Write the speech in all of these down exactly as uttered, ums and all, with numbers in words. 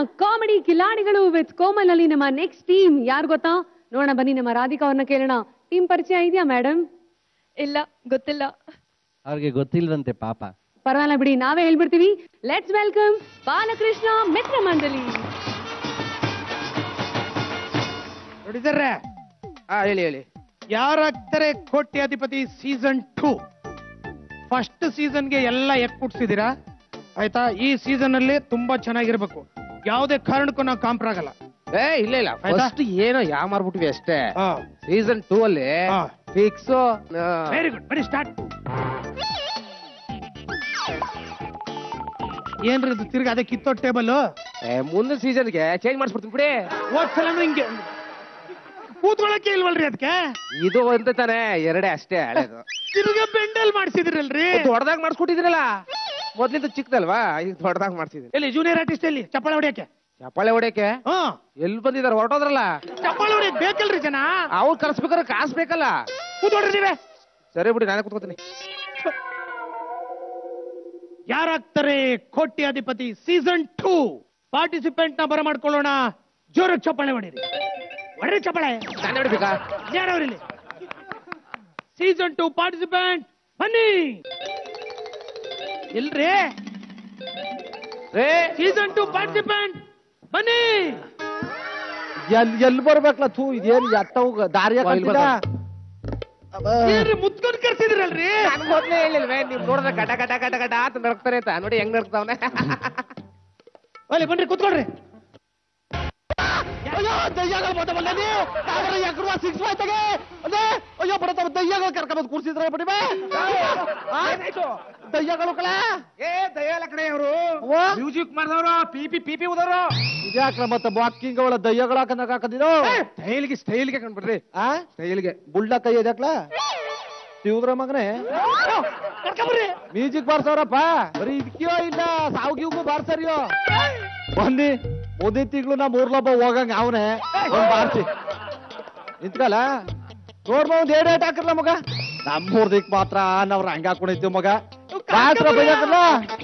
Comedy Khiladigalu with Komal ಅಲ್ಲಿ ನಮ್ಮ next team ಯಾರು ಗೊತ್ತಾ? ನೋಡೋಣ ಬನ್ನಿ, ನಮ್ಮ ರಾಧಿಕಾ ಅವ್ರನ್ನ ಕೇಳೋಣ. ಟೀಮ್ ಪರಿಚಯ ಇದೆಯಾ ಮೇಡಮ್? ಇಲ್ಲ, ಗೊತ್ತಿಲ್ಲ. ಅವ್ರಿಗೆ ಗೊತ್ತಿಲ್ವಂತೆ ಪಾಪ. ಪರವಾಗಿಲ್ಲ ಬಿಡಿ, ನಾವೇ ಹೇಳ್ಬಿಡ್ತೀವಿ. Let's welcome Balakrishna Mitra Mandali. ನೋಡಿದಾರೆ? ಹಾ, ಹೇಳಿ ಹೇಳಿ. ಯಾರಾಗ್ತಾರೆ ಕೋಟ್ಯಾಧಿಪತಿ ಸೀಸನ್ ಟೂ? ಫಸ್ಟ್ ಸೀಸನ್ಗೆ ಎಲ್ಲ ಎಕ್ಬಿಡ್ಸಿದೀರಾ ಆಯ್ತಾ? ಈ ಸೀಸನ್ ಅಲ್ಲಿ ತುಂಬಾ ಚೆನ್ನಾಗಿರ್ಬೇಕು. ಯಾವುದೇ ಕಾರಣಕ್ಕೂ ನಾವು ಕಾಂಪ್ರ ಆಗಲ್ಲ. ಏ ಇಲ್ಲ ಇಲ್ಲ, ಫಸ್ಟ್ ಏನೋ ಯಾ ಮಾರ್ಬಿಟ್ವಿ ಅಷ್ಟೇ. ಸೀಸನ್ ಟೂ ಅಲ್ಲಿ ಫಿಕ್ಸ್. ವೆರಿ ಗುಡ್, ಬರೀ ಸ್ಟಾರ್ಟ್. ಏನ್ರಿ ಇದು ತಿರ್ಗಿ ಅದೇ ಕಿತ್ತೋ ಟೇಬಲ್? ಮುಂದಿನ ಸೀಸನ್ಗೆ ಚೇಂಜ್ ಮಾಡಿಸ್ಬಿಡ್ತೀನಿ ಬಿಡಿ. ಹೋದ್ಸಲ ಹಿಂಗೆ ಕೂತ್ಕೊಳಕ್ಕೆ ಇಲ್ವಲ್ರಿ ಅದಕ್ಕೆ? ಇದು ಅಂತ ತಾನೆ, ಎರಡೇ ಅಷ್ಟೇ ಹಳೇದು. ತಿರ್ಗ ಬೆಂಡಲ್ ಮಾಡ್ಸಿದ್ರಲ್ರಿ? ದೊಡ್ಡದಾಗ ಮಾಡಿಸ್ಕೊಟ್ಟಿದ್ರಲ್ಲ, ಮೊದ್ಲಿಂದ ಚಿಕ್ಕದಲ್ವಾ, ಈಗ ದೊಡ್ಡದಾಗ ಮಾಡ್ಸಿದ್ರಿ. ಎಲ್ಲಿ ಜೂನಿಯರ್ ಆರ್ಟಿಸ್ಟ್ ಎಲ್ಲಿ ಚಪ್ಪಾಳೆ ಹೊಡಿಯಕ್ಕೆ? ಚಪ್ಪಾಳೆ ಹೊಡಿಯಕ್ಕೆ ಎಲ್ಲಿ ಬಂದಿದಾರೆ? ಹೊರಟೋದ್ರಲ್ಲ. ಚಪ್ಪಾಳೆ ಹೊಡಿಯಕ್ ಬೇಕಲ್ರಿ ಜನ? ಅವ್ರು ಕರ್ಸ್ಬೇಕಾದ್ರೆ ಕಾಸು ಬೇಕಲ್ಲ. ಕೂತ್ಕೊಳ್ರಿ ನೀವೇ. ಸರಿ ಬಿಡಿ, ನಾನೇ ಕೂತ್ಕೋತೀನಿ. ಯಾರಾಗ್ತಾರೆ ಕೋಟ್ಯಾಧಿಪತಿ ಸೀಸನ್ ಟೂ? ಪಾರ್ಟಿಸಿಪೆಂಟ್ ನ ಬರ ಮಾಡ್ಕೊಳ್ಳೋಣ. ಜೋರಾಗಿ ಚಪ್ಪಾಳೆ ಹೊಡೀರಿ, ಹೊಡ್ರಿ ಚಪ್ಪಾಳೆ. ನಾನೇ ಹೊಡಿಬೇಕಾ? ಯಾರವ್ರಿಲ್ಲಿ ಸೀಸನ್ ಟೂ ಪಾರ್ಟಿಸಿಪೆಂಟ್? ಬನ್ನಿ. ಇಲ್ರಿ ಸೀಸನ್ ಟೂ ಪಾರ್ಟಿಸಿಪೆಂಟ್ ಬನ್ನಿ. ಎಲ್ ಎಲ್ಲಿ ಬರ್ಬೇಕಲ್ಲ? ಥೂ, ಇದೇನು ಎತ್ತವು ದಾರಿಯ ಮುತ್ಕೊಂಡ್ ಕರ್ಸಿದ್ರಲ್ರಿ? ನನ್ಗೆ ಮೊದ್ಲೇ ಹೇಳಿಲ್ವೇ? ನೀವ್ ನೋಡಿದ್ರೆ ಗಟ ಗಟ ಗಟ ಗಟ ಅಂತ ನಡ್ತಾರೆ ಅಂತ. ನೋಡಿ ಹೆಂಗ್ ನಡ್ತಾವನೆ. ಅಲ್ಲಿ ಬನ್ರಿ, ಕೂತ್ಕೊಳ್ರಿ. ಅಯ್ಯೋ ದಯ್ಯಗಳು ಬಂದವಲ್ಲೇ, ಎಕರುವ ಸಿಕ್ಸ್ ಆಯ್ತಾಗೆ. ಅದೇ ಅಯ್ಯೋ ಬಡತವ ದಯ್ಯಗಳು ಕರ್ಕೊಂಬಂದು ಕೂರ್ಸಿದ್ರೆ ಬಿಡಿ ಬೇ. ದಯ್ಯಗಳು ಕಳ ಏ ದಯ್ಯಲ್ಲ ಕಡೆ ಅವರು ಮ್ಯೂಸಿಕ್ ಮಾಡಿದವರು, ಪಿಪಿ ಪಿಪಿ ಉದವರು. ಇದ್ಯಾಕ್ರ ಮತ್ತೆ ಬಾಕಿಂಗ್ ಅವಳ ದಯ್ಯಗಳ ಹಾಕಂದಿರೋ? ಸ್ಟೈಲ್ಗೆ ಸ್ಟೈಲ್ಗೆ ಕಂಡ್ಬಿಡ್ರಿ. ಆ ಸ್ಟೈಲ್ಗೆ ಬುಳ್ಳ ಕೈ ಇದಕ್ಲ ತಿವುದ್ರ ಮಗನೇ. ಮ್ಯೂಸಿಕ್ ಬಾರ್ಸವ್ರಪ್ಪ, ಬರೀ ಇದಕ್ಕಿಯೋ ಇಲ್ಲ ಸಾವ್ಗಿವ್ಗೂ ಬಾರ್ಸರಿಯೋ. ಬನ್ನಿ, ಮುಂದಿನ ತಿಂಗಳು ನಾ ಮೂರ್ಲೊಬ್ಬ ಹೋಗಂಗ ಅವನೇ ಒಂದ್ ಬಾರ್ಸಿ ನಿಂತ್ಕಲ್ಲ. ನೋಡ್ಮ ಒಂದ್ ಏಡ್ ಏಟ್ ಹಾಕರ್ಲ ಮಗ. ನಮ್ಮೂರ್ ದಿಕ್ ಮಾತ್ರ ನಾವ್ ಹಂಗ ಹಾಕೊಂಡಿದ್ದೀವಿ ಮಗ. ಬಾಸ್ರ ಬೈಯಾಕಲ್ಲ.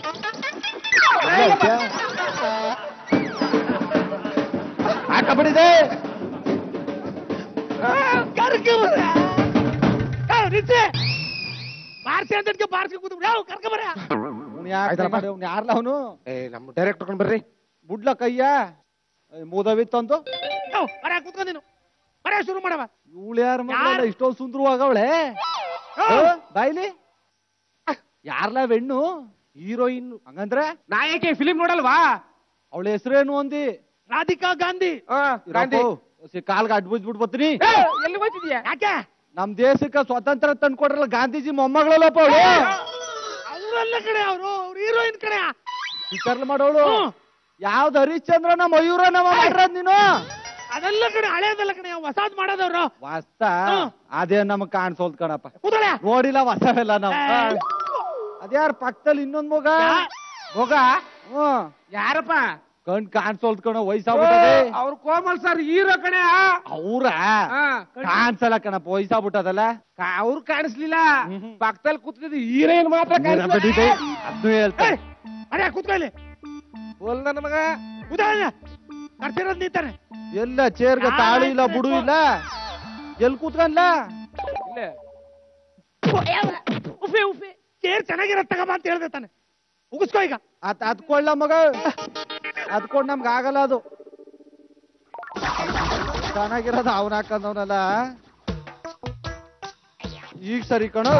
ಹಾಕಬಿಡಿದೆ ಬಾರ್ಸಿ ಅಂತ ಬಾರ್ಸಿ ಕೂತ್ ಕರ್ಕೊಂಬರ. ಯಾರ್ಲ ಅವನು? ಏ ನಮ್ ಡೈರೆಕ್ಟ್ ಕೊಂಡ್ ಬರ್ರಿ. ಬುಡ್ಲ ಕಯ್ಯ ಮುದವಿತ್ತಂತು ಬರ ಕೂತ್ಕೊಂಡ್ ನೀನು ಬರ ಶುರು ಮಾಡವ. ಇವಳು ಯಾರ ಮಗಳ ಇಷ್ಟೊಂದು ಸುಂದರವಾಗವಳೆ? ಬಾಯ್ಲಿ ಯಾರ್ಲ ಹೆಣ್ಣು? ಹೀರೋಯಿನ್ ಹಂಗಂದ್ರೆ ನಾಯಕಿ ಫಿಲಿಂ ನೋಡಲ್ವಾ? ಅವಳ ಹೆಸರೇನು ಅಂದಿ? ರಾಧಿಕಾ ಗಾಂಧಿ. ಕಾಲ್ಗೆ ಅಡ್ಬಿದ್ ಬಿಟ್ಟು ಬರ್ತೀನಿ. ಎಲ್ಲಿ ಹೋಗ್ತಿದ್ಯಾ? ಯಾಕೆ? ನಮ್ ದೇಶಕ್ಕೆ ಸ್ವಾತಂತ್ರ್ಯ ತಂದ್ಕೊಡ್ರಲ್ಲ ಗಾಂಧೀಜಿ ಮೊಮ್ಮಗಳಲ್ಲಪ್ಪ ಅವಳು. ಅವ್ರಲ್ಲ ಕಡೆ, ಅವರು ಅವ್ರ ಹೀರೋಯಿನ್ ಕಡೆ ಪಿಕ್ಚರ್ ಮಾಡೋಳು. ಯಾವ್ದು ಹರಿಶ್ಚಂದ್ರನ ಮಯೂರನ ಮಾಡ್ರದ್ ನೀನು? ಅದೆಲ್ಲ ಕಡೆ ಹಳೇದಲ್ಲ ಕಡೆ, ಹೊಸಾದ್ ಮಾಡೋದವ್ರು. ವಾಸ್ತ ಅದೇ ನಮಗ್ ಕಾಣಿಸೋದ್ ಕಣಪ್ಪ. ಕೂದಲೇ ನೋಡಿಲ್ಲ ಹೊಸವೆಲ್ಲ ನಾವು. ಅದ್ಯಾರ ಪಕ್ಕದಲ್ಲಿ ಇನ್ನೊಂದ್ ಮಗ ಮಗ? ಹ್ಮ್, ಯಾರಪ್ಪ? ಕಣ್ ಕಾಣಿಸೋದ್ ಕಣ, ವಯಸ್ಸಾಗ್ಬಿಟ್ಟದೆ. ಅವ್ರ ಕೋಮಲ್ ಸರ್ ಹೀರೋ ಕಣೆ. ಅವ್ರ ಕಾಣಿಸಲ್ಲ ಕಣಪ್ಪ, ವಯಸ್ಸಾಗ್ಬಿಟ್ಟದಲ್ಲ. ಅವ್ರು ಕಾಣಿಸ್ಲಿಲ್ಲ, ಪಕ್ಕದಲ್ಲಿ ಕೂತ್ಕಿದ್ದು ಹೀರೋಯಿನ್ ಮಾತ್ರ ಕಾಣಿಸ್ಬಿಟ್ಟಿದೆ. ಅದ್ನು ಹೇಳ್ತಾರೆ. ಅರೆ ಕೂತ್ಕೊಳ್ಳಿ. ಹೋಲ್ ನನ್ನ ಮಗ ಕರ್ಸಿರೋದ್ ನಿಂತಾನೆ. ಎಲ್ಲ ಚೇರ್ಗೆ ತಾಳು ಇಲ್ಲ, ಬುಡು ಇಲ್ಲ, ಎಲ್ ಕೂತ್ಕನ್ಲ? ಉಫೆ ಉಫೆ ಚೇರ್ ಚೆನ್ನಾಗಿರೋ ತಗಬ ಅಂತ ಹೇಳ್ದೆ ತಾನೆ. ಮುಗಿಸ್ಕೋ ಈಗ. ಅದ್ ಅದ್ಕೊಳ್ಳ ಮಗ, ಅದ್ಕೊಂಡ್ ನಮ್ಗ ಆಗಲ್ಲ ಅದು. ಚೆನ್ನಾಗಿರೋದು ಅವನ್ ಹಾಕಂದವನಲ್ಲ. ಈಗ ಸರಿ ಕಣೋ.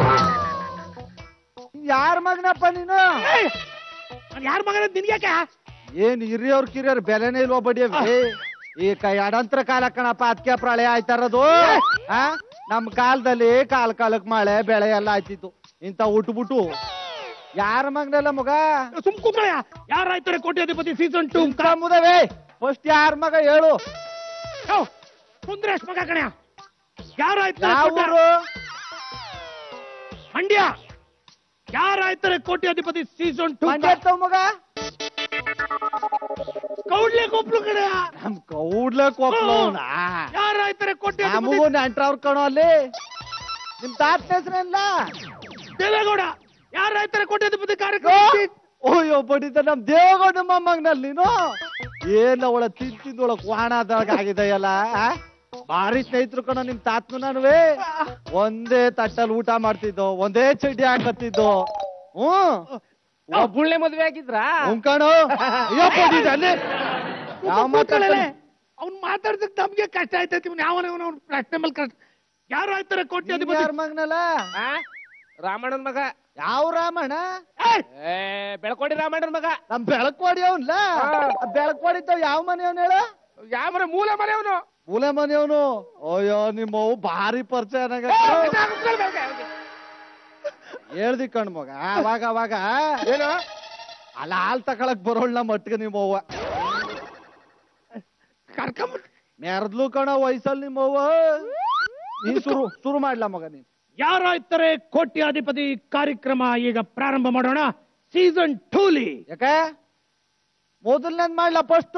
ಯಾರ ಮಗನಪ್ಪ ನೀನು? ಯಾರ ಮಗನ ನಿನ್ಗ್ಯಾಕೆ? ಏನ್ ಹಿರಿಯವ್ರ ಕಿರಿಯವ್ರ ಬೆಲೆನೇ ಇಲ್ವ ಬಡಿಯ? ಈ ಕೈ ಅಡಂತ್ರ ಕಾಲ ಕಣಪ್ಪ, ಅದಕ್ಕೆ ಪ್ರಳಯ ಆಯ್ತಾರದು. ಆ ನಮ್ ಕಾಲದಲ್ಲಿ ಕಾಲ್ ಕಾಲಕ್ ಮಳೆ ಬೆಳೆ ಎಲ್ಲ ಆಯ್ತಿತ್ತು. ಇಂತ ಉಟ್ಬಿಟ್ಟು ಯಾರ ಮಗನೆಲ್ಲ ಮಗ? ಸುಮ್ ಕೂತ್ಕೊಳ್ಳ. ಯಾರಾಯ್ತಾರೆ ಕೋಟ್ಯಾಧಿಪತಿ ಸೀಸನ್ ಟೂ? ಮುದವೇ ಫಸ್ಟ್ ಯಾರ ಮಗ ಹೇಳು? ಸುಂದರೇಶ್ ಮಗ ಕಣ. ಯಾರಾಯ್ತು? ಮಂಡ್ಯ. ಯಾರಾಯ್ತಾರೆ ಕೋಟ್ಯಾಧಿಪತಿ ಸೀಸನ್ ಟೂ? ಮಂಡ್ಯ ಮಗ ಕೌಡ್ಲೆ ಕೊಪ್ಲು ಕಡೆ. ನಮ್ ಕೌಡ್ಲೆ ಕೊಪ್ಲು ಯಾರಾಯ್ತಾರೆ ಕೋಟ್ಯಾಧಿಪತಿ? ನಮಗೂ ನೆಂಟ್ರವ್ರ ಕಣೋ ಅಲ್ಲಿ. ನಿಮ್ ತಾತ ಹೆಸರಲ್ಲ ದೇವೇಗೌಡ. ಯಾರಾಯ್ತಾರೆ ಕೋಟ್ಯಾಧಿಪತಿ ಕಾರ್ಯಕ್ರಮ? ಓಯ್ಯೋ ಬಡಿತ ನಮ್ ದೇವೇಗೌಡ ಮೊಮ್ಮಗನಲ್ಲಿ ನೀನು. ಏನ ಒಳ ತಿನ್ ತಿಂದೊಳ ಕ್ವಾಣದಾಗ ಆಗಿದೆಯಲ್ಲ ಭಾರಿ ಸ್ನೇಹಿತರು ಕಣ ನಿಮ್ ತಾತ್ನು ನಾನುವೇ ಒಂದೇ ತಟ್ಟಲ್ಲಿ ಊಟ ಮಾಡ್ತಿದ್ದೋ ಒಂದೇ ಚಡ್ಡಿ ಹಾಕತ್ತಿದ್ದೋ ಹ್ಮ್ ಬುಳ್ಳೆ ಮದ್ವೆ ಆಗಿದ್ರಾ ಕಣೋ ಯಾವ ಮಾತಾಡ್ತಾನೆ ಅವ್ನ್ ಮಾತಾಡ್ದಕ್ ನಮ್ಗೆ ಕಷ್ಟ ಆಯ್ತೈತಿ ಯಾವನ ಪ್ರಶ್ನೆ ಮೇಲೆ ಕಷ್ಟ ಯಾರು ಆಯ್ತಾರೆ ಕೋಟಿ ಅಧಿಪತಿ ಯಾರ ಮಗನಲ್ಲ ರಾಮಣ್ಣನ ಮಗ ಯಾವ ರಾಮಣ್ಣ ಏ ಬೆಳಕೋಡಿ ರಾಮಣ್ಣನ ಮಗ ನಮ್ ಬೆಳಕೋಡಿ ಅವನ್ಲ ಬೆಳಕೋಡಿತಾವ ಯಾವ ಮನೆಯವನ್ ಹೇಳ ಯಾವ ಮನೆ ಮೂಲ ಮನೆಯವನು ಮೂಲೆ ಮನೆಯವನು ಅಯ್ಯೋ ನಿಮ್ಮವು ಭಾರಿ ಪರಿಚಯ ಹೇಳ್ದಿ ಕಣ್ ಮಗ ಅವಾಗ ಅವಾಗ ಏನು ಅಲ್ಲ ಹಾಲ್ ತಕೊಳಕ್ ಬರೋಳ್ ನಮ್ಮ ಒಟ್ಟಿಗೆ ನಿಮ್ಮವ್ವ ಕರ್ಕೊಂಬ ಮೆರ್ದ್ಲು ಕಣ ವಯಸ್ಸಲ್ಲಿ ನಿಮ್ಮವ್ವ ನೀನ್ ಶುರು ಶುರು ಮಾಡ್ಲಾ ಮಗ ನೀನ್ ಯಾರಾಯ್ತಾರೆ ಕೋಟ್ಯಾಧಿಪತಿ ಕಾರ್ಯಕ್ರಮ ಈಗ ಪ್ರಾರಂಭ ಮಾಡೋಣ ಸೀಸನ್ ಟೂಲಿ ಯಾಕೆ ಮೊದಲ್ನೇದ್ ಮಾಡ್ಲಾ ಫಸ್ಟ್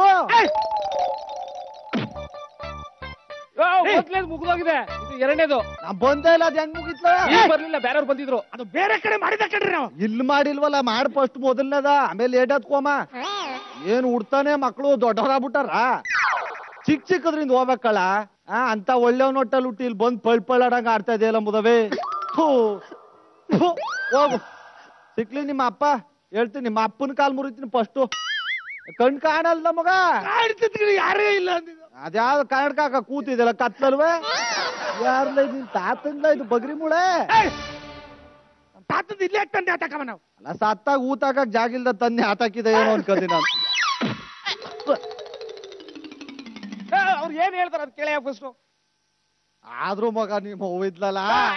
ಮುಗಿದೋಗಿದೆ ಇದು ಎರಡನೇದು ನಾ ಬಂದೇ ಇಲ್ಲ ಅದ್ ಹೆಂಗ್ ಮುಗಿತ್ಲ ಬರ್ಲಿಲ್ಲ ಬೇರೆಯವ್ರು ಬಂದಿದ್ರು ಅದು ಬೇರೆ ಕಡೆ ಮಾಡಿದ ಕಡ್ರಿ ನಾವು ಇಲ್ಲಿ ಮಾಡಿಲ್ವಲ್ಲ ಮಾಡ್ ಫಸ್ಟ್ ಮೊದಲ್ನೇದ ಆಮೇಲೆ ಏಟ್ ಕೋಮ ಏನ್ ಉಡ್ತಾನೆ ಮಕ್ಳು ದೊಡ್ಡವರಾಗ್ಬಿಟ್ಟಾರ ಚಿಕ್ಕ ಚಿಕ್ಕದ್ರಿಂದ ಹೋಗ್ಬೇಕಲ್ಲ ಆ ಅಂತ ಒಳ್ಳೆವ್ ನೋಟಲ್ಲಿ ಹುಟ್ಟಿ ಇಲ್ಲಿ ಬಂದ್ ಪಳ್ ಪಳ್ಳಾಡಂಗ ಆಡ್ತಾ ಇದೆಯಲ್ಲ ಮುದವೇ ಹೋಗು ಸಿಕ್ಲಿ ನಿಮ್ಮ ಅಪ್ಪ ಹೇಳ್ತೀನಿ ನಿಮ್ಮ ಅಪ್ಪನ ಕಾಲ್ ಮುರಿತೀನಿ ಫಸ್ಟ್ ಕಣ್ ಕಾಣಲ್ಲ ಮಗ ಯಾರೇ ಇಲ್ಲ ಅದ್ಯಾವ್ದು ಕನ್ನಡಕ ಹಾಕ ಕೂತಿದೆಲ್ಲ ಕತ್ಲಲ್ವೇ ಯಾರ್ಲ ನಿನ್ ತಾತಂದ ಇದು ಬಗ್ರಿ ಮುಳೆ ತಾತದ ಇಲ್ಲೇ ತಂದೆ ಆತಕವ ನಾವು ಅಲ್ಲ ಸತ್ತಾಗ ಊತಾಕ ಜಾಗಿಲ್ದ ತಂದೆ ಆತಾಕಿದೆ ಏನೋ ಅನ್ಕೋದಿ ನಾನು ಅವ್ರು ಏನ್ ಹೇಳ್ತಾರ ಅದ್ ಕೇಳ ಫಸ್ಟ್ ಆದ್ರೂ ಮಗ ನಿಮ್ಮ ಹೋಗಿದ್ಲಲ್ಲ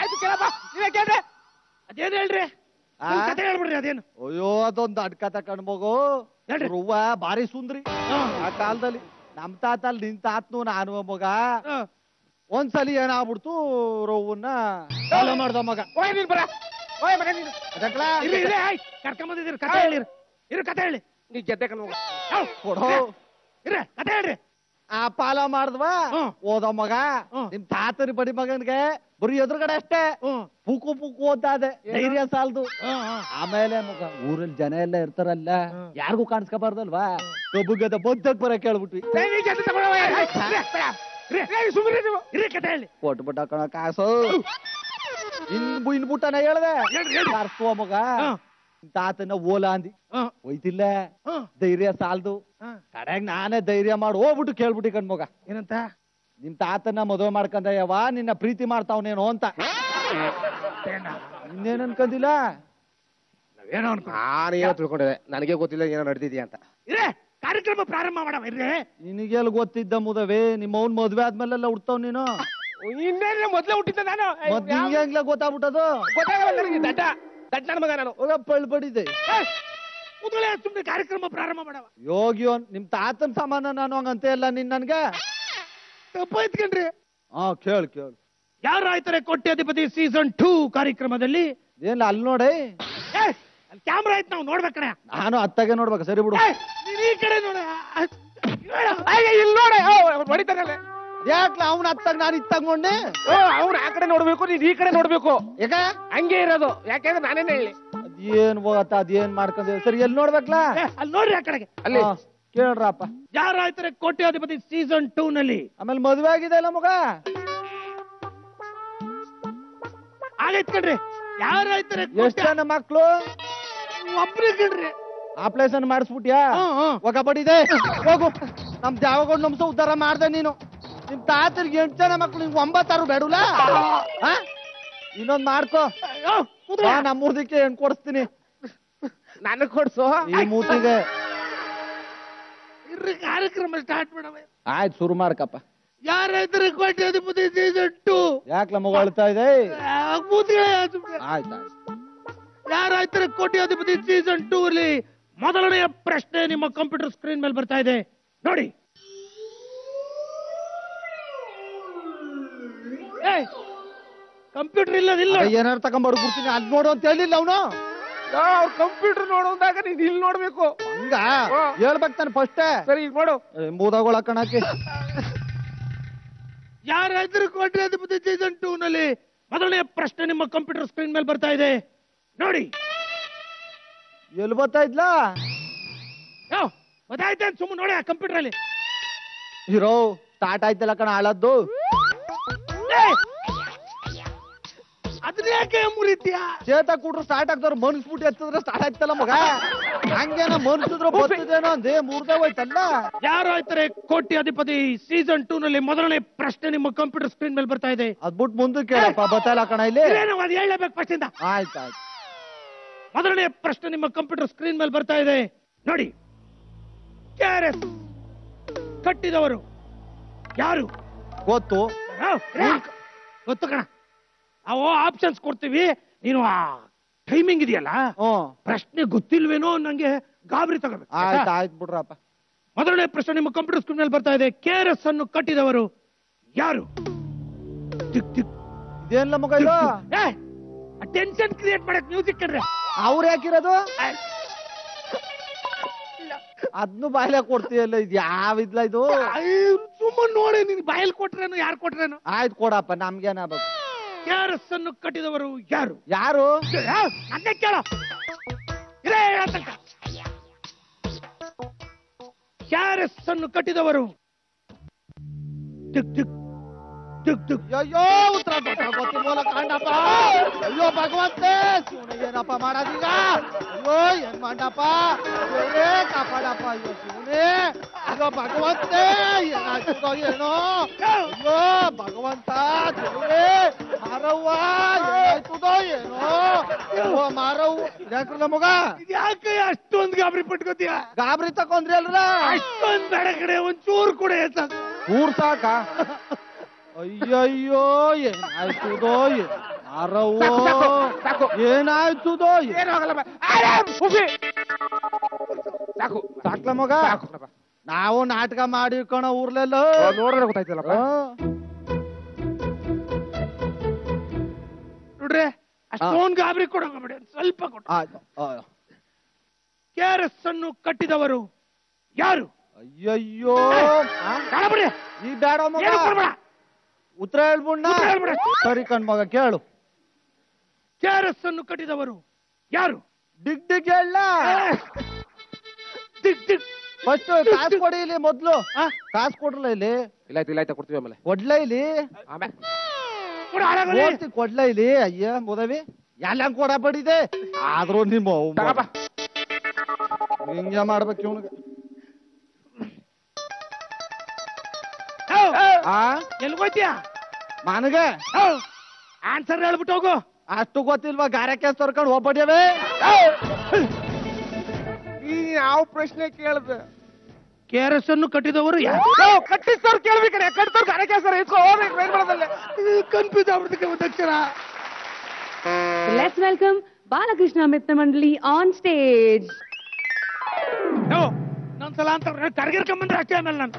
ಅದೇನ್ ಹೇಳ್ರಿ ಕತೆ ಹೇಳ್ಬಿಡ್ರಿ ಅದೇನು ಅಯ್ಯೋ ಅದೊಂದು ಅಡ್ಕತ ಕಣ್ಮಗು ರುವ್ವ ಭಾರಿ ಸುಂದ್ರಿ ಆ ಕಾಲದಲ್ಲಿ ನಮ್ ತಾತ ಅಲ್ಲಿ ನಿನ್ ತಾತ್ನು ನಾನು ಮಗ ಒಂದ್ಸಲಿ ಏನಾಗ್ಬಿಡ್ತು ರವ್ವನ್ನ ಫಾಲೋ ಮಾಡ್ದ ಮಗ ಕರ್ಕೊಂಬಂದಿದ್ದೀರಿ ಕತೆ ಹೇಳಿ ಇರು ಕತೆ ಹೇಳಿ ನೀ ಗೆದ್ದೆ ಕಣ್ ಕೊಡೋ ಇರ ಕತೆ ಹೇಳ್ರಿ ಆ ಪಾಲ ಮಾಡಿದ್ವಾ ಓದೋ ಮಗ ನಿಮ್ ತಾತರಿ ಬಡಿ ಮಗನ್ಗೆ ಬರೀ ಎದುರುಗಡೆ ಅಷ್ಟೇ ಪೂಕು ಪೂಕು ಓದ್ತಾದೆ ಧೈರ್ಯ ಸಾಲದು ಆಮೇಲೆ ಮಗ ಊರಲ್ಲಿ ಜನ ಎಲ್ಲ ಇರ್ತಾರಲ್ಲ ಯಾರಿಗೂ ಕಾಣಿಸ್ಕೋಬಾರ್ದಲ್ವಾ ಕಬ್ಬುಗದ ಬದ್ದಕ್ ಬರ ಕೇಳ್ಬಿಟ್ವಿ ಕತೆ ಹೇಳಿ ಕೊಟ್ಬಿಟ್ಟ ಕಣ ಕಾಸು ಇನ್ ಇನ್ಬಿಟ್ಟನ ಹೇಳ್ದೆ ಕಾರ್ಸುವ ಮಗ ತಾತನ ಓಲಾ ಅಂದಿ ಹೋಯ್ತಿಲ್ಲ ಧೈರ್ಯ ಸಾಲದು ಕಡೆಗ್ ನಾನೇ ಧೈರ್ಯ ಮಾಡಿ ಹೋಗ್ಬಿಟ್ಟು ಕೇಳ್ಬಿಟ್ಟಿ ಕಣ್ ಮಗ ಏನಂತ ನಿಮ್ ತಾತನ ಮದುವೆ ಮಾಡ್ಕೊಂಡ ಯಾವ ನಿನ್ನ ಪ್ರೀತಿ ಮಾಡ್ತಾವನೇನೋ ಅಂತ ಇನ್ನೇನ್ ಅನ್ಕೊಂಡಿಲ್ಲ ಏನೋ ನಾನೇನೋ ತಿಳ್ಕೊಂಡಿದೆ ನನಗೆ ಗೊತ್ತಿಲ್ಲ ಏನೋ ನಡೆದಿದ್ಯಾ ಅಂತ ಇರೇ ಕಾರ್ಯಕ್ರಮ ಪ್ರಾರಂಭ ಮಾಡವ ಇರ್ರಿ ನಿನಗೆಲ್ ಗೊತ್ತಿದ್ದ ಮುದವೆ ನಿಮ್ಮ ಅವ್ನ್ ಮದ್ವೆ ಆದ್ಮೇಲೆಲ್ಲ ಹುಡ್ತಾವ್ ನೀನು ಇನ್ನೇನ ಮೊದ್ಲೇ ಹುಟ್ಟಿದ್ದ ನಾನು ಮತ್ ನಿಂಗೆ ಹೆಂಗ್ಲ ಗೊತ್ತಾಗ್ಬಿಟ್ಟದು ಗೊತ್ತಾಗಲ್ಲ ನನಗೆ ದಡ್ಡ ದಡ್ಡ ನನ್ನ ಮಗ ನಾನು ಹೋಗ ಪಳ್ ಬಡಿದೆ ಮುದುಳೆ ಸುಮ್ಮನೆ ಕಾರ್ಯಕ್ರಮ ಪ್ರಾರಂಭ ಮಾಡವ ಯೋಗಿಯೋ ನಿಮ್ ತಾತನ್ ಸಮಾನ ನಾನು ಹಂಗಂತ ಇಲ್ಲ ನಿನ್ ನನ್ಗೆ ತಪ್ಪಾಯ್ತ್ಕಂಡ್ರಿ ಹಾ ಕೇಳ್ ಕೇಳ್ ಯಾರಾಯ್ತಾರೆ ಕೋಟ್ಯಾಧಿಪತಿ ಸೀಸನ್ ಟೂ ಕಾರ್ಯಕ್ರಮದಲ್ಲಿ ಏನ್ ಅಲ್ಲಿ ನೋಡಿ ಅಲ್ಲಿ ಕ್ಯಾಮ್ರಾ ಐತ್ ನಾವು ನೋಡ್ಬೇಕಣ ನಾನು ಅತ್ತಾಗೆ ನೋಡ್ಬೇಕು ಸರಿ ಬಿಡು ಈ ಕಡೆ ನೋಡ ಇಲ್ಲಿ ನೋಡ ಹೊಡಿತಾರಲ್ಲ ಯಾಕ್ಲ ಅವ್ನ ಅತ್ತಾಗ ನಾನು ಇತ್ತಗೊಂಡೆ ಅವ್ರು ಆ ಕಡೆ ನೋಡ್ಬೇಕು ನೀನ್ ಈ ಕಡೆ ನೋಡ್ಬೇಕು ಯಾಕ ಹಂಗೆ ಇರೋದು ಯಾಕೆಂದ್ರೆ ನಾನೇನೆ ಹೇಳಿ ಅದೇನ್ ಹೋಗತ್ತ ಅದೇನ್ ಮಾಡ್ಕೊಂಡ್ ಸರಿ ಎಲ್ಲಿ ನೋಡ್ಬೇಕ್ಲಾ ಅಲ್ಲಿ ನೋಡ್ರಿ ಆ ಕಡೆಗೆ ಅಲ್ಲಿ ಕೇಳ್ರಪ್ಪ ಯಾರಾಯ್ತಾರೆ ಕೋಟ್ಯಾಧಿಪತಿ ಸೀಸನ್ ಟೂ ನಲ್ಲಿ ಆಮೇಲೆ ಮದ್ವೆ ಆಗಿದೆ ಅಲ್ಲ ಮಗ ಆಗೈತ್ ಕಣ್ರಿ ಯಾರಾಯ್ತಾರೆ ಎಷ್ಟ್ ಜನ ಮಕ್ಳು ಒಬ್ರಿ ಕಣ್ರಿ ಆಪರೇಷನ್ ಮಾಡಿಸ್ಬಿಟ್ಯಾ ಹೋಗ ಬಡಿದೆ ಹೋಗು ನಮ್ ಜಾವಗೊಂಡ್ ನಮ್ಸ ಉದ್ಧಾರ ಮಾಡ್ದೆ ನೀನು ನಿಮ್ ತಾತರಿಗೆ ಎಂಟು ಜನ ಮಕ್ಳು ನಿಂಗೆ ಒಂಬತ್ತಾರು ಬೇಡಲ್ಲ ಇನ್ನೊಂದ್ ಮಾಡ್ಕೋ ನಮ್ಮೂರ್ದಕ್ಕೆ ಹೆಣ್ ಕೊಡಿಸ್ತೀನಿ ನನಗ್ ಕೊಡ್ಸು ಈ ಮೂತಿಗೆ ಇರ್ರಿ ಕಾರ್ಯಕ್ರಮ ಸ್ಟಾರ್ಟ್ ಮಾಡವ ಆಯ್ತು ಶುರು ಮಾಡ್ಕಪ್ಪ ಯಾರಾಯ್ತಾರೆ ಕೋಟ್ಯಾಧಿಪತಿ ಸೀಸನ್ ಟೂ ಯಾಕ್ಲ ಮಗ ಅಳ್ತಾ ಇದೆ ಆಯ್ತು ಆಯ್ತು ಯಾರಾಯ್ತಾರೆ ಕೋಟ್ಯಾಧಿಪತಿ ಸೀಸನ್ ಟೂ ಅಲ್ಲಿ ಮೊದಲನೆಯ ಪ್ರಶ್ನೆ ನಿಮ್ಮ ಕಂಪ್ಯೂಟರ್ ಸ್ಕ್ರೀನ್ ಮೇಲೆ ಬರ್ತಾ ಇದೆ ನೋಡಿ. ಕಂಪ್ಯೂಟರ್ ಇಲ್ಲದಿಲ್ಲ ಏನಾರು ತಗೊಂಡ್ಬಾರು ಬಿಡ್ತೀನಿ ಅದ್ ನೋಡು ಅಂತ ಹೇಳಿಲ್ಲ ಅವನು. ಅವ್ರ ಕಂಪ್ಯೂಟರ್ ನೋಡೋದಾಗ ನೀನ್ ಇಲ್ಲಿ ನೋಡ್ಬೇಕು. ಹಂಗ ಹೇಳ್ಬೇಕು ತಾನೆ ಫಸ್ಟ್. ಸರಿ ಈಗ ನೋಡು ಮೂದಾಗೋಳ ಕಣಕ್ಕೆ. ಯಾರಾದ್ರೂ ಕೋಟ್ಯಾಧಿಪತಿ ಸೀಸನ್ ಟೂ ನಲ್ಲಿ ಮೊದಲನೆಯ ಪ್ರಶ್ನೆ ನಿಮ್ಮ ಕಂಪ್ಯೂಟರ್ ಸ್ಕ್ರೀನ್ ಮೇಲೆ ಬರ್ತಾ ಇದೆ ನೋಡಿ. ಎಲ್ಲಿ ಬರ್ತಾ ಇದ್ಲಾ? ಗೊತ್ತಾಯ್ತು ಸುಮ್ಮನೆ ನೋಡಿ ಆ ಕಂಪ್ಯೂಟರ್ ಅಲ್ಲಿ ಹೀರೋ ಸ್ಟಾರ್ಟ್ ಆಯ್ತಲ್ಲ ಕಣ ಹಾಳದ್ದು. ಅದನ್ನ ಯಾಕೆ ಮುರಿತ್ಯಾ? ಚೇತ ಕೂಟ್ರು ಸ್ಟಾರ್ಟ್ ಆಗ್ತಾರ ಮನ್ಸ್ಬಿಟ್ಟು ಎತ್ತಿದ್ರೆ ಸ್ಟಾರ್ಟ್ ಆಯ್ತಲ್ಲ ಮಗ. ಹಂಗೇನ ಮನ್ಸಿದ್ರು ಬರ್ತಿದೇನೋ ಅಂದೇ ಮೂರ್ದೇ ಹೋಯ್ತಲ್ಲ. ಯಾರು ಆಯ್ತಾರೆ ಕೋಟ್ಯಾಧಿಪತಿ ಸೀಸನ್ ಟೂ ನಲ್ಲಿ ಮೊದಲನೇ ಪ್ರಶ್ನೆ ನಿಮ್ಮ ಕಂಪ್ಯೂಟರ್ ಸ್ಕ್ರೀನ್ ಮೇಲೆ ಬರ್ತಾ ಇದೆ. ಅದ್ಬಿಟ್ಟು ಮುಂದಕ್ಕೆ ಕೇಳಪ್ಪ ಬತ್ತಲ್ಲ ಕಣ ಇಲ್ಲಿ. ಅದು ಹೇಳಬೇಕು ಫಸ್ಟ್ ಇಂದ. ಆಯ್ತು ಆಯ್ತು. ಮೊದಲನೇ ಪ್ರಶ್ನೆ ನಿಮ್ಮ ಕಂಪ್ಯೂಟರ್ ಸ್ಕ್ರೀನ್ ಮೇಲೆ ಬರ್ತಾ ಇದೆ ನೋಡಿ. ಕೆ ಆರ್ ಎಸ್ ಕಟ್ಟಿದವರು ಯಾರು? ಗೊತ್ತು ಗೊತ್ತು ಕಣ. ಅವು ಆಪ್ಷನ್ಸ್ ಕೊಡ್ತೀವಿ, ನೀನು ಆ ಟೈಮಿಂಗ್ ಇದೆಯಲ್ಲ ಪ್ರಶ್ನೆ ಗೊತ್ತಿಲ್ವೇನೋ ನಂಗೆ ಗಾಬರಿ ತಗೋಬೇಕು. ಆಯ್ತು ಆಯ್ತು ಬಿಡ್ರಪ್ಪ. ಮೊದಲನೇ ಪ್ರಶ್ನೆ ನಿಮ್ಮ ಕಂಪ್ಯೂಟರ್ ಸ್ಕ್ರೀನ್ ಮೇಲೆ ಬರ್ತಾ ಇದೆ. ಕೆ ಆರ್ ಎಸ್ ಅನ್ನು ಕಟ್ಟಿದವರು ಯಾರು? ಇದೇನ್ಲ ಮಗ ಇದು? ಟೆನ್ಷನ್ ಕ್ರಿಯೇಟ್ ಮಾಡಕ್ ಮ್ಯೂಸಿಕ್ ಕಣ್ರೆ. ಅವ್ರು ಯಾಕಿರೋದು? ಅದ್ನು ಬಾಯ್ಲೆ ಕೊಡ್ತೀಯಲ್ಲ, ಇದು ಯಾವ ಇದ್ಲ ಇದು? ಸುಮ್ಮನೆ ನೋಡಿ, ನೀನ್ ಬಾಯಲ್ಲಿ ಕೊಟ್ರೇನು ಯಾರು ಕೊಟ್ರೇನು? ಆಯ್ತು ಕೊಡಪ್ಪ, ನಮ್ಗೇನಾಗಬೇಕು. ಕೆ ಆರ್ ಎಸ್ ಅನ್ನು ಕಟ್ಟಿದವರು ಯಾರು? ಯಾರು ನನ್ನೇ ಕೇಳೋ. ಕೆ ಆರ್ ಎಸ್ ಅನ್ನು ಕಟ್ಟಿದವರು ಟಿಕ್ ಟಿಕ್ ಟಿಕ್ ಟಿಕ್. ಅಯ್ಯೋ ಉತ್ತರ ಗೊತ್ತಿ ಮೂಲ ಕಾಂಡಪ್ಪ. ಅಯ್ಯೋ ಭಗವಂತೆ, ಶಿವನಿಗೆ ಏನಪ್ಪ ಮಾಡೋದೀಗ? ಅಯ್ಯೋ ಏನ್ ಮಾಡಪ್ಪ, ದೇವ್ರೇ ಕಾಪಾಡಪ್ಪ. ಅಯ್ಯೋ ಶಿವನೇ, ಅಯ್ಯೋ ಭಗವಂತೆ, ಏನಾಗ್ತದೋ ಏನೋ. ಅಯ್ಯೋ ಭಗವಂತ, ದೇವ್ರೇ ಮಾರವ್ವ, ಏನಾಯ್ತದೋ ಏನೋ. ಅಯ್ಯೋ ಮಾರವ್ವ, ಯಾಕ್ರಲ್ಲ ಮಗ? ಯಾಕೆ ಅಷ್ಟೊಂದು ಗಾಬರಿ ಪಟ್ಕೋತೀಯ? ಗಾಬರಿ ತಕೊಂಡ್ರಿ ಅಲ್ರ? ಅಷ್ಟೊಂದು ಬೇಡ ಕಡೆ ಒಂಚೂರು ಕೂಡ ಊರ್ ಸಾಕ. ಅಯ್ಯಯ್ಯೋ ಏನಾಯ್ತದೋ ಮಾರವ್ವ, ಏನಾಯ್ತದೋ ಸಾಕು ಸಾಕ್ಲ ಮಗ. ನಾವು ನಾಟಕ ಮಾಡಿ ಕಣ ಊರ್ಲೆಲ್ಲ ನೋಡ್ರೆ ಗೊತ್ತಾಯ್ತಲ್ಲಪ್ಪ. ನೋಡ್ರಿ ಅಷ್ಟೊಂದು ಗಾಬರಿ ಕೊಡೋಗ್ಬಿಡಿ, ಸ್ವಲ್ಪ ಕೊಡ. ಕೆ ಆರ್ ಎಸ್ ಅನ್ನು ಕಟ್ಟಿದವರು ಯಾರು? ಅಯ್ಯಯ್ಯೋ ಈ ಬೇಡ ಮಗ, ಉತ್ತರ ಹೇಳ್ಬಿಡ. ಸರಿ ಕಣ್ ಮಗ ಕೇಳು. ಕೆ ಆರ್ ಎಸ್ ಅನ್ನು ಕಟ್ಟಿದವರು ಯಾರು? ಡಿಗ್ ಡಿಗ್ ಹೇಳ. ದಿಗ್ ದಿಗ್ ಫಸ್ಟ್ ಕಾಸು ಕೊಡಿ ಇಲ್ಲಿ ಮೊದ್ಲು. ಕಾಸು ಕೊಡ್ರಲ್ಲ ಇಲ್ಲಿ. ಇಲ್ಲ ಆಯ್ತು ಇಲ್ಲ ಆಯ್ತಾ ಕೊಡ್ತೀವಿ ಆಮೇಲೆ. ಕೊಡ್ಲ ಇಲ್ಲಿ ಕೊಡ್ಲ ಇಲ್ಲಿ. ಅಯ್ಯ ಮುದವಿ ಎಲ್ಲ ಕೊಡ ಬಡಿದೆ ಆದ್ರೂ ನಿಮ್ಮ ಹಿಂಗೆ ಮಾಡ್ಬೇಕು ಇವನಿಗೆ. ಎಲ್ಗೋಯ್ತೀಯ ನನಗೆ ಆನ್ಸರ್ ಹೇಳ್ಬಿಟ್ಟು ಹೋಗು. ಅಷ್ಟು ಗೊತ್ತಿಲ್ವಾ? ಗಾರಕ್ಕೆ ತರ್ಕೊಂಡು ಹೋಗ್ಬಡ್ಯವೇ. ನೀ ಯಾವ ಪ್ರಶ್ನೆ ಕೇಳ್ದೆ? ಕೆ ಆರ್ ಎಸ್ ಅನ್ನು ಕಟ್ಟಿದವರು ಕಟ್ಟಿಸ್ತವ್ರು ಕೇಳ್ಬೇಕಡೆ, ಕಟ್ಟಿದವ್ರು ಗಾರೆ ಕೆಲಸ ಇಟ್ಕೊ ಹೋಗ್ಬೇಕು ಮೇಲ್ ಮಾಡೋದಲ್ಲೇ. ಕನ್ಫ್ಯೂಸ್ ಆಗ್ಬಿಡ್ತಕ್ಕೆ ಒಂದು ಅಕ್ಷರ. Let's welcome Balakrishna Mitra Mandali on stage. ನೊಂದ್ಸಲ ಅಂತ ಕರ್ಗಿರ್ಕೊಂಬಂದ್ರೆ ಅಷ್ಟೇ ಆಮೇಲೆ ನಾನು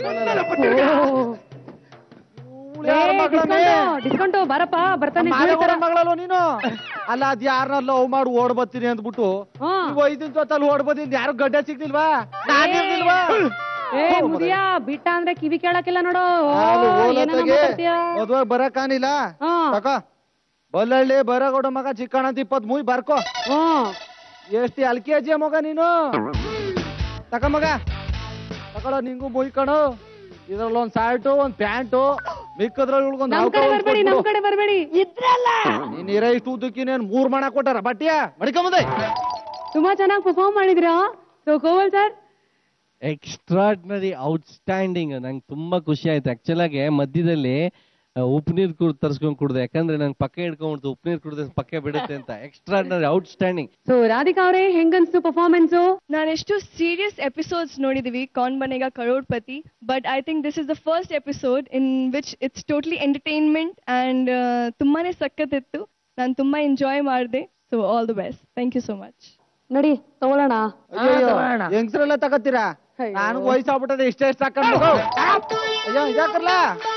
ಡಿಸ್ಕೌಂಟು ಬರಪ್ಪ ಬರ್ತಾನೆ ಮಗಳಲ್ವ ನೀನು? ಅಲ್ಲ ಅದ್ ಯಾರನ್ನ ಲವ್ ಮಾಡಿ ಓಡ್ ಬರ್ತೀನಿ ಅಂದ್ಬಿಟ್ಟು ಐದಿನ ಜೊತಲ್ಲಿ ಓಡ್ ಬಂದಿಂದ ಯಾರು ಗಡ್ಡೆ ಸಿಗ್ಲಿಲ್ವಾ? ನಾನಿರ್ಲಿಲ್ವಾ? ಏ ಮುದಿಯಾ ಬಿಟ್ಟ ಅಂದ್ರೆ ಕಿವಿ ಕೇಳಕ್ಕಿಲ್ಲ ನೋಡು. ಮದ್ವಾಗ ಬರಕಾನಿಲ್ಲ ತಕ. ಬಲ್ಲಳ್ಳಿ ಬರಗೌಡ ಮಗ ಚಿಕ್ಕಣ ಅಂತ ಇಪ್ಪತ್ ಮೂಯ್ ಬರ್ಕೋ. ಎಷ್ಟು ಎಲ್ ಕೆ ಜಿ ಮಗ ನೀನು? ತಕ ಮಗ ತಕೊಳ, ನಿಂಗು ಮೂಯ್ ಕಣು. ಇದ್ರಲ್ಲಿ ಒಂದ್ ಶರ್ಟು ಒಂದ್ ಪ್ಯಾಂಟು, ಮಿಕ್ಕದ್ರಲ್ಲಿ ಬರ್ಬೇಡಿ. ನೀನ್ ಇರ ಇಷ್ಟು ಉದ್ದಕ್ಕಿನೇನ್ ಮೂರ್ ಮಣ ಕೊಟ್ಟಾರ ಬಟ್ಟಿಯ ಮಡಿಕೊಂಬಂದೆ. ತುಂಬಾ ಚೆನ್ನಾಗಿ ಪರ್ಫಾರ್ಮ್ ಮಾಡಿದ್ರಾ ಕೋವಲ್ ಸರ್. Extraordinary, outstanding. ನಂಗೆ ತುಂಬಾ ಖುಷಿ ಆಯ್ತು. ಆಕ್ಚುಲ್ ಆಗಿ ಮಧ್ಯದಲ್ಲಿ ಉಪ್ಪುನೀರ್ ಕುಡ್ ತರ್ಸ್ಕೊಂಡ್ ಕುಡ್ದೆ, ಯಾಕಂದ್ರೆ ನಂಗೆ ಪಕ್ಕ ಹಿಡ್ಕೊಂಡ್ಬಿಡ್ತು ಉಪ್ಪುನೀರ್ ಕುಡ್ದೆ ಪಕ್ಕ ಬಿಡುತ್ತೆ ಅಂತ. Extraordinary, outstanding. ಸೊ ರಾಧಿಕಾ ಅವರೇ ಹೆಂಗನ್ಸ್ತು ಪರ್ಫಾರ್ಮೆನ್ಸ್? ನಾನೆಷ್ಟು ಸೀರಿಯಸ್ ಎಪಿಸೋಡ್ಸ್ ನೋಡಿದೀವಿ Kaun Banega Crorepati, but I think this is the first episode in which it's totally entertainment and ತುಂಬಾನೇ ಸಖತ್ತಿತ್ತು. ನಾನು ತುಂಬಾ ಎಂಜಾಯ್ ಮಾಡಿದೆ. So all the best. Thank you so much. ನೋಡಿ ತಗೊಳ್ಳೋಣ. ಹೆಂಗಸರೆಲ್ಲ ತಗತ್ತೀರಾ? ನಾನು ವಯಸ್ಸಾಗ್ಬಿಟ್ಟದೆ ಇಷ್ಟ ಎಷ್ಟು ಸಾಕ. ಅಯ್ಯೋ ಇದಾಕರ್ಲಾ